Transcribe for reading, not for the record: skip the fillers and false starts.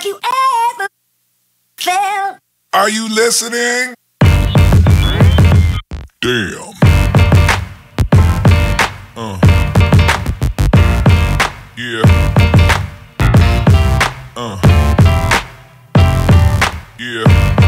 Have you ever felt? Are you listening? Damn. Yeah. Yeah.